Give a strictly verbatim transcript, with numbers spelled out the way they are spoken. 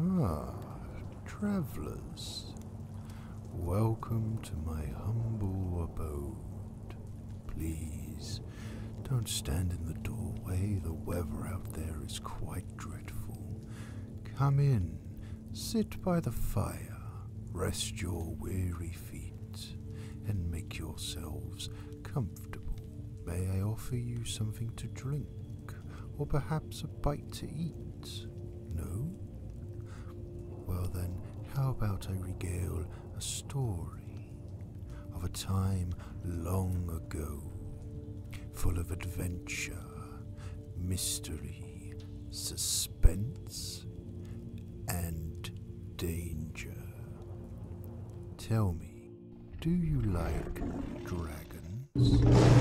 Ah, travellers, welcome to my humble abode. Please, don't stand in the doorway, the weather out there is quite dreadful. Come in, sit by the fire, rest your weary feet, and make yourselves comfortable. May I offer you something to drink, or perhaps a bite to eat? No? Well then, how about I regale a story of a time long ago, full of adventure, mystery, suspense, and danger. Tell me, do you like dragons?